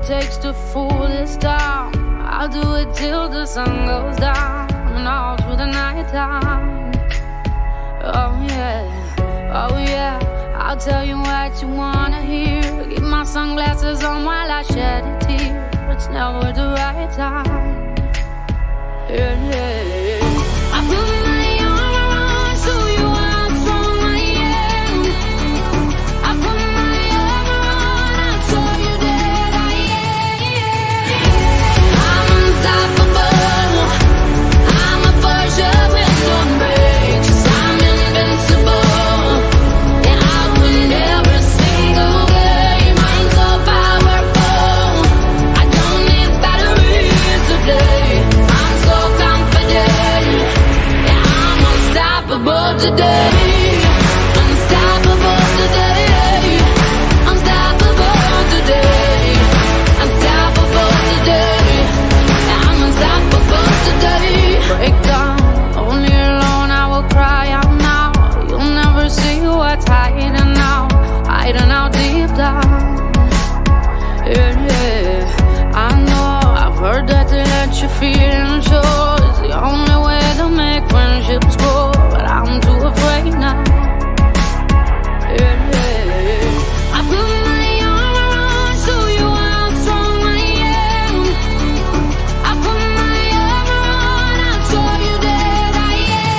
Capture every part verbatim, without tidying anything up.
takes to fool this town. I'll do it till the sun goes down and all through the night time. Oh yeah, oh yeah, I'll tell you what you wanna hear. Keep my sunglasses on while I shed a tear. It's never the right time. Yeah, yeah. I put my arm around so you how strong I am. I put my arm around, I show you that I am. I'm unstoppable. I'm a Porsche with no brakes. I'm invincible. Yeah, I win every single game. I'm so powerful. I don't need batteries to play. I'm so confident. Yeah, I'm unstoppable today. Unstoppable today. Unstoppable today. Unstoppable today. Yeah, I'm unstoppable today. Break down, only alone I will cry out now. You'll never see what's hiding now, hiding out deep down. Yeah, yeah, I know, I've heard that they let you feel and show. It's the only way to make friendships grow, but I'm too afraid now. Yeah, yeah, I put my arm around so you how strong I am. I put my arm around, I show you that I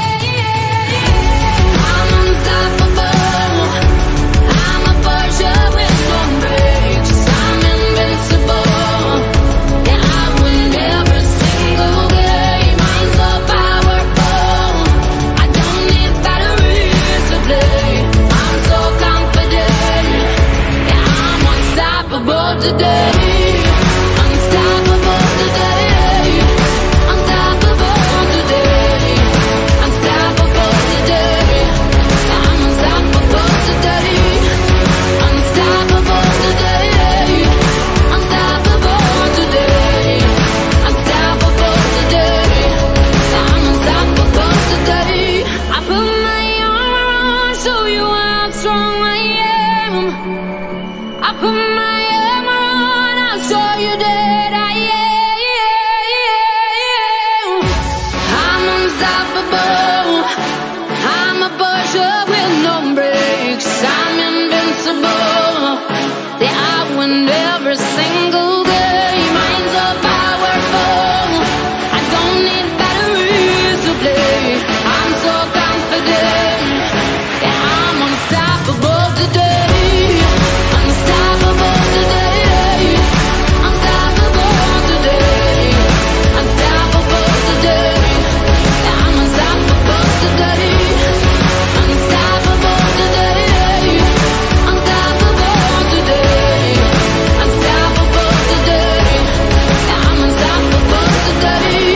am. I'm unstoppable. I'm a Porsche with no brakes. I'm invincible. Yeah, I win every single game. I'm so powerful. I don't need batteries to play. I'm so confident. Yeah, I'm unstoppable today. Unstoppable today. Unstoppable today. Unstoppable today. Yeah, I'm unstoppable today. Unstoppable today. Unstoppable today. Unstoppable today. Yeah, I'm unstoppable today. I put my arm around, show you how strong I am. I put my arm around, I'll show you that I am. I'm unstoppable. I'm a Porsche with no brakes. I'm invincible. Yeah, I win every single game. I'm so powerful. I don't need batteries to play. I'm so confident. Yeah, I'm unstoppable today. Unstoppable today. Unstoppable today. Unstoppable today. Yeah, I'm unstoppable today. Unstoppable today. Unstoppable today. Unstoppable today. Yeah, I'm unstoppable today.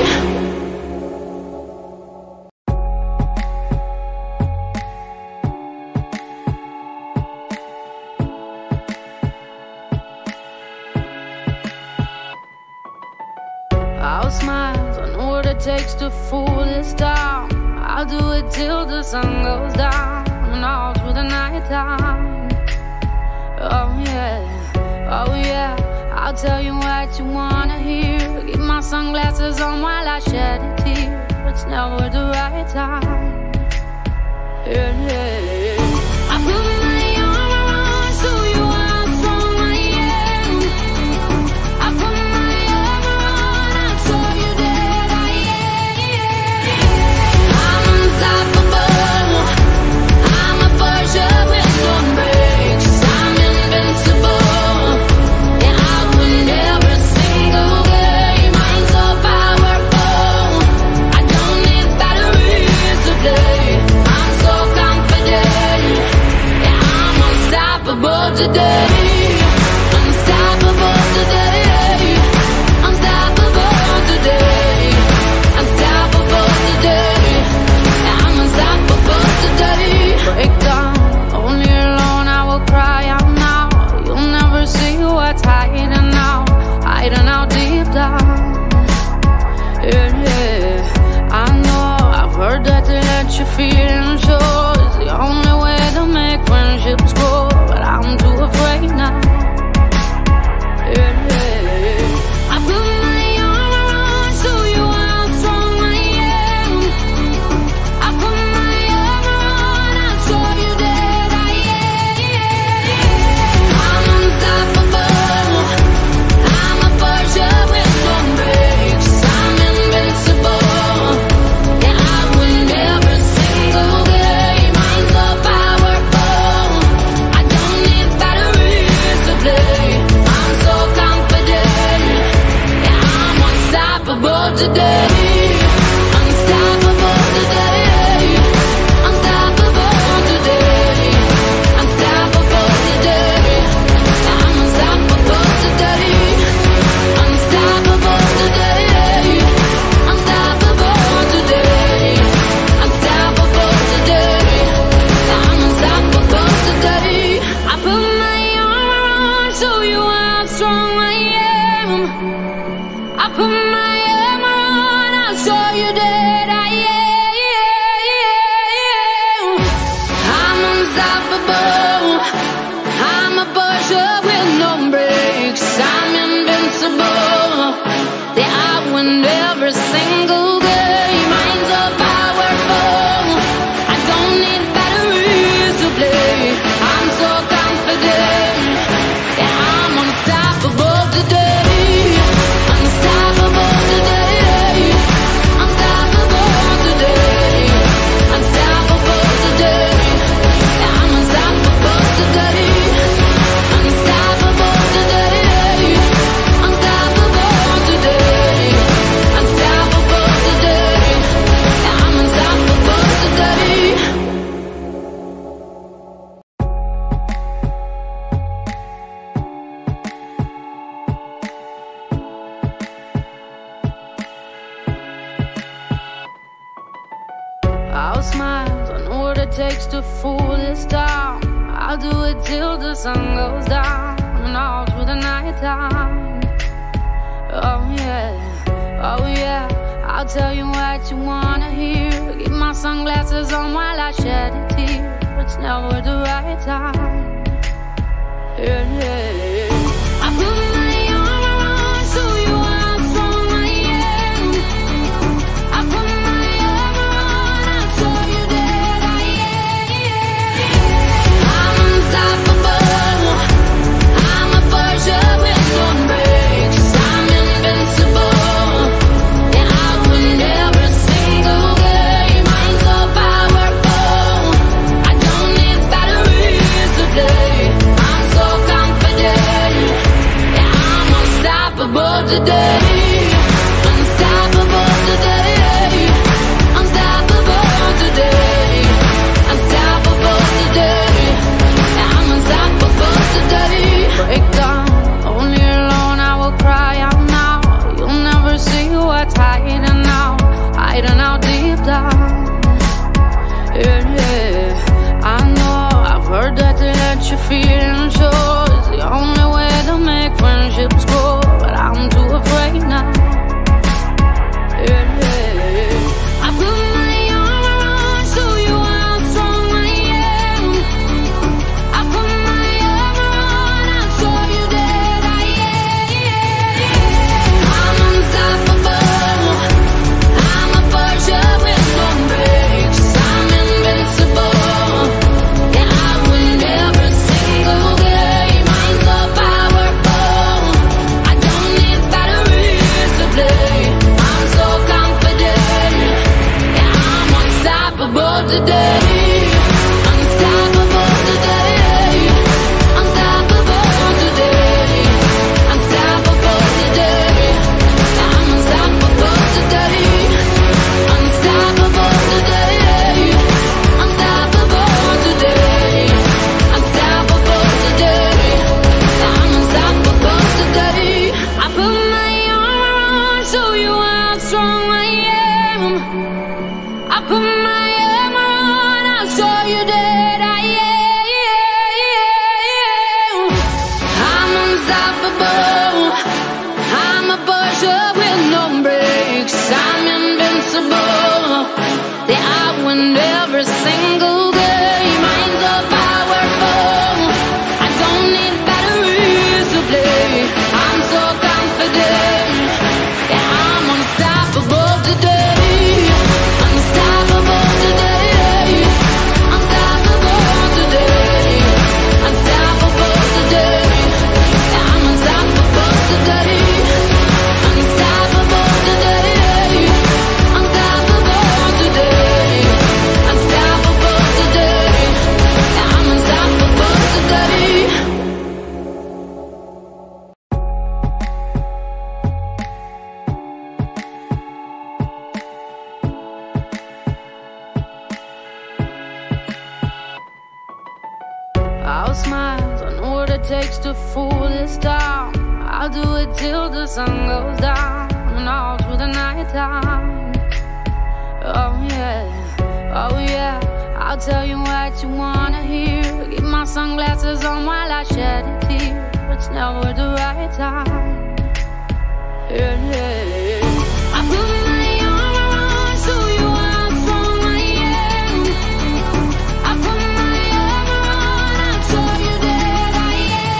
I'll smile, I know what it takes to fool this town. I'll do it till the sun goes down and all through the night time. Oh yeah, oh yeah, I'll tell you what you wanna hear. Keep my sunglasses on while I shed a tear. It's never the right time. Yeah, yeah, I put my arm around so you how strong I am. I put my arm around, I show you that I am. I'm unstoppable. I'm a Porsche with no brakes. I'm invincible. Yeah, I win every single game. I'm so powerful. I don't need batteries to play. I'm so confident. today. Unstoppable today. Unstoppable today. Unstoppable today. I'm unstoppable today. Unstoppable today. Unstoppable today. Unstoppable today. I'm unstoppable today. I put my armor on, show you how strong I am. I put my armor on, I'll show you that I am. I'm unstoppable. I'm a pusher with no brakes. I'm invincible. Yeah, I win every single game. I'm so powerful. I don't need batteries to play. I'm so confident. Yeah, I'm unstoppable today. Unstoppable today. Unstoppable today. Unstoppable today. Yeah, I'm unstoppable today. Unstoppable today. Unstoppable today. Unstoppable today. Yeah, I'm unstoppable today. I'll smile, I know what it takes to fool this town. I'll do it till the sun goes down and all through the night time. Oh yeah, oh yeah, I'll tell you what you wanna hear. Keep my sunglasses on while I shed a tear. It's never the right time. Yeah, yeah, yeah. I put my armor on, show you how strong I am. I put my armor on, I'll show you that I am. I'm unstoppable. I'm a pusher with no brakes. I'm invincible. Yeah, I win every single game. I'm so powerful. I don't need batteries to play. I'm so confident. Yeah, I'm unstoppable today. Unstoppable today. Unstoppable today. Unstoppable today. Yeah, I'm unstoppable today. Break down, only alone I will cry out now. You'll never see what's hiding out, hiding out deep down. Yeah, yeah. I know, I've heard that to let you feel and show is the only way to make friendships grow, but I'm too afraid now. Yeah, yeah, yeah. I put my armor on, show you how strong I am. I put my armor on, I'll show you that I am. I'm unstoppable. I'm a pusher with no brakes. I'm invincible. Yeah, I win every single game. I'm so powerful. I don't need batteries to play. I'm so confident. Yeah, I'm unstoppable today. Unstoppable today. Unstoppable today. Unstoppable today. Yeah, I'm unstoppable today. Unstoppable today. Unstoppable today. Unstoppable today. Yeah, I'm unstoppable today. I put my armor on, show you how strong I am. I put my armor on, I'll show you that I am. I'm unstoppable. I'm a pusher with no brakes. I'm invincible. Yeah, I win every single game. I'm so powerful. I don't need batteries to play. I'm so confident. Yeah, I'm unstoppable today. Unstoppable smiles, I know what it takes to fool this town. I'll do it till the sun goes down and all through the night time. Oh yeah, oh yeah, I'll tell you what you wanna hear. Keep my sunglasses on while I shed a tear. It's never the right time. Yeah, yeah. I put my arm around so you are strong I am. I put my arm around, I show you that I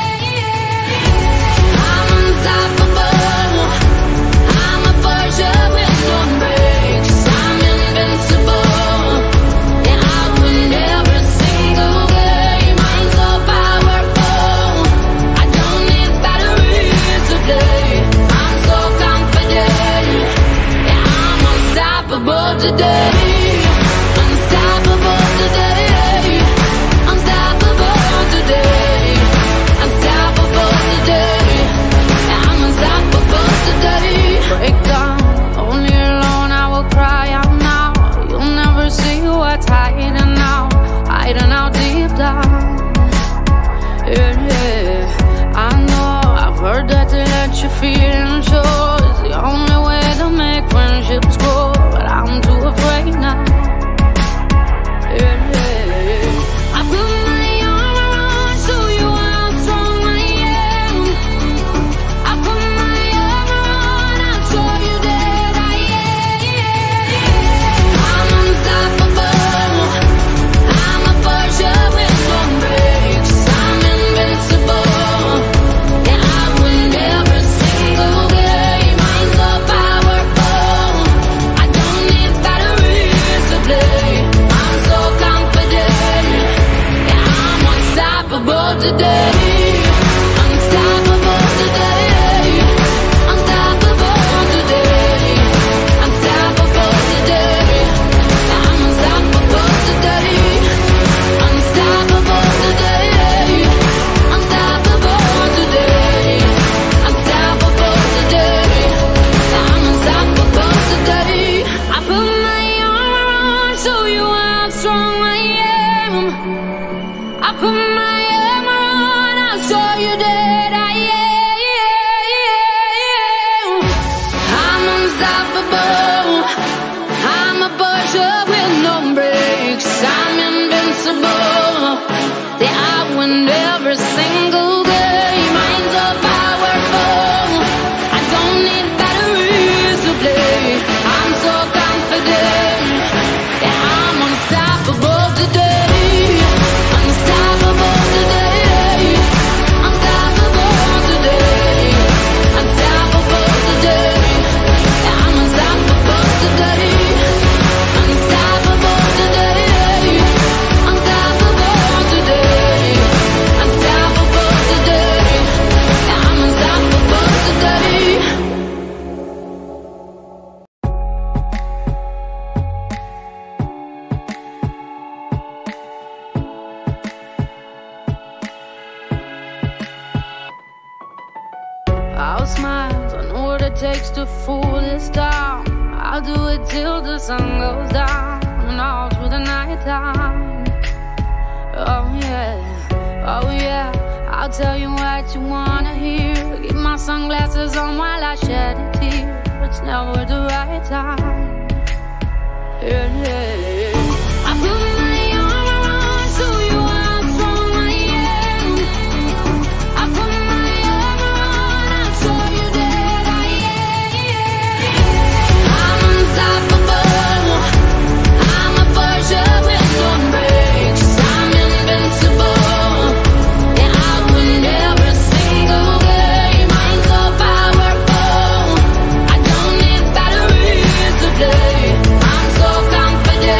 am. I'm unstoppable. I'm a Porsche with no brakes. I'm invincible. Yeah, I win every single game. I'm so powerful. I don't need batteries to play. I'm so confident. Yeah, I'm unstoppable today. Unstoppable today. Unstoppable today. Unstoppable today. Yeah, I'm unstoppable today. Break down, only alone I will cry out now. You'll never see what's hiding out, hiding out deep down. Yeah, yeah, I know, I've heard that to let your feelings show is the only way to make friendships grow, but I'm too afraid now. Yeah, yeah, I put my arm around so you how strong I am. I put my arm around, I'll show you that I am. I'm unstoppable. I'm a Porsche with no brakes. I'm invincible. Yeah, I win every single game. I'm so powerful. I don't need batteries to play. I'm so confident. Yeah, I'm unstoppable today. Unstoppable today. Unstoppable today. Unstoppable today. Yeah, I'm unstoppable today. Unstoppable today. Unstoppable today. Unstoppable today. Yeah, I'm unstoppable today. I put my arm around so you how strong I am. I put my arm around, I'll show you that I am. I'm unstoppable. I'm a Porsche with no brakes. I'm invincible. Yeah, I win every single game. I'm so powerful. I don't need batteries to play. I'm so confident. Yeah, I'm unstoppable today. Unstoppable today. Unstoppable today. Unstoppable today. Yeah, I'm unstoppable today. Unstoppable today. Unstoppable today. Unstoppable today. Yeah, I'm unstoppable today. I'll smile, I know what it takes to fool this town. I'll do it till the sun goes down and all through the night time. Oh yeah, oh yeah, I'll tell you what you wanna hear. Keep my sunglasses on while I shed a tear. It's never the right time. Yeah, yeah, I put my arm around so you how strong I am. I put my arm around, I'll show you that I am. I'm unstoppable. I'm a Porsche with no brakes. I'm invincible. Yeah, I win every single game. I'm so powerful. I don't need batteries to play. I'm so confident.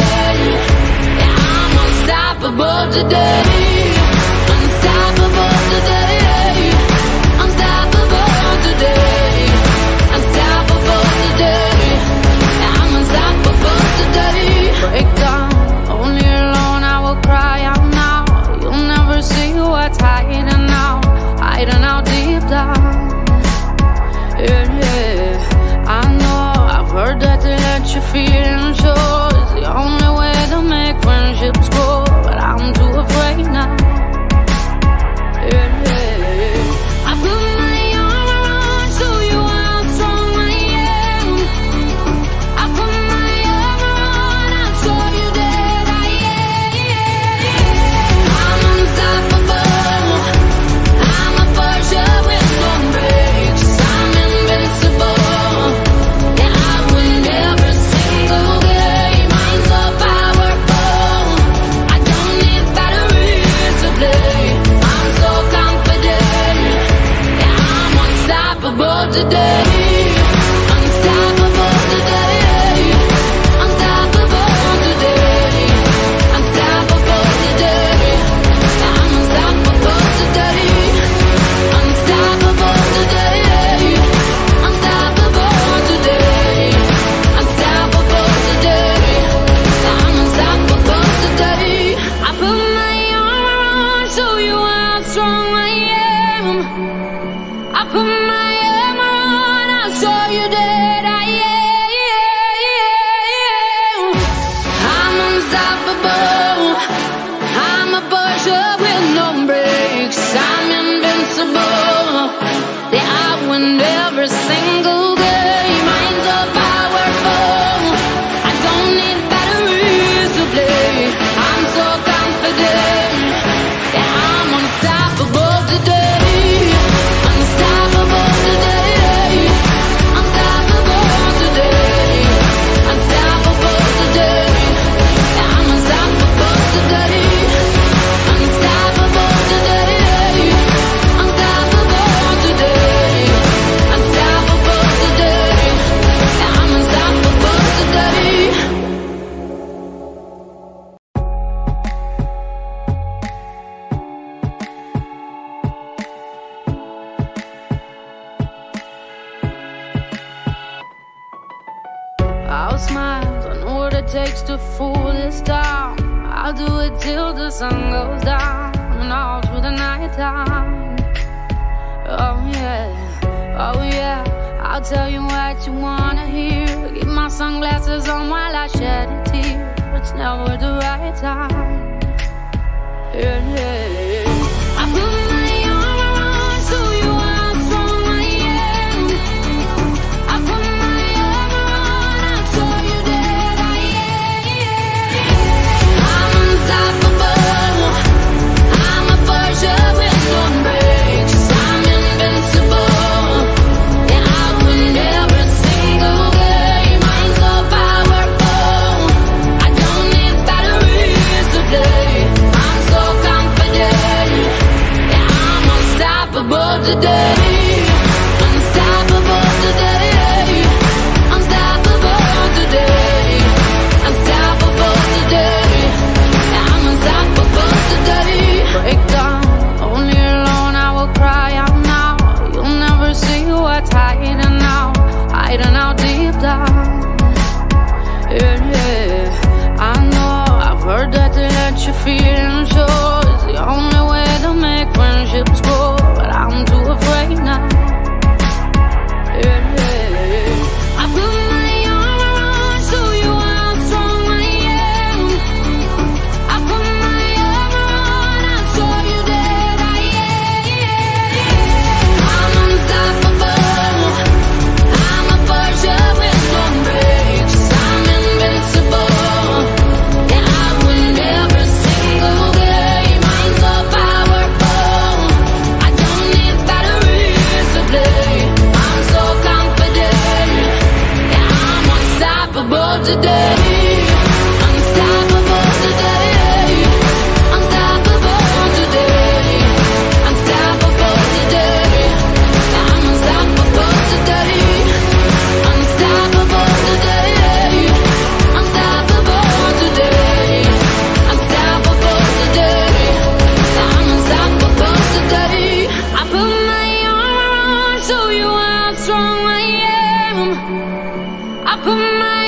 I'll smile, I know what it takes to fool this town. I'll do it till the sun goes down and all through the night time. Oh yeah, oh yeah, I'll tell you what you wanna hear. Keep my sunglasses on while I shed a tear. It's never the right time. Yeah, yeah, yeah. I put my arm around so you how strong I am. I put my arm around, I told you that I am. I'm unstoppable. I'm a Porsche with no brakes. I'm invincible. Yeah, I win every single game. I'm so powerful. I don't need batteries today. I'm so confident. Yeah, I'm unstoppable today. Unstoppable today. Unstoppable today. Unstoppable today. Yeah, I'm unstoppable today. Break down, only alone I will cry out now. You'll never see what's hiding out, hiding out deep down. Yeah, yeah, I know, I've heard that they let you feel and show. It's the only way to make friendships grow, but I'm too afraid now. Yeah, yeah, yeah. I put my arm around, show you how strong I am. I put my arm around, I show you that I am. I'm unstoppable. I'm a Porsche with no brakes. I'm invincible. Yeah, I win every single game. I'm so powerful. I don't need batteries to play. I'm so confident. Yeah, I'm unstoppable today. Unstoppable today. Unstoppable today. Unstoppable today. Yeah, I'm unstoppable today. Unstoppable today. Unstoppable today. Unstoppable today. Yeah, I'm unstoppable today. I put my arm around, show you how strong I am. I put my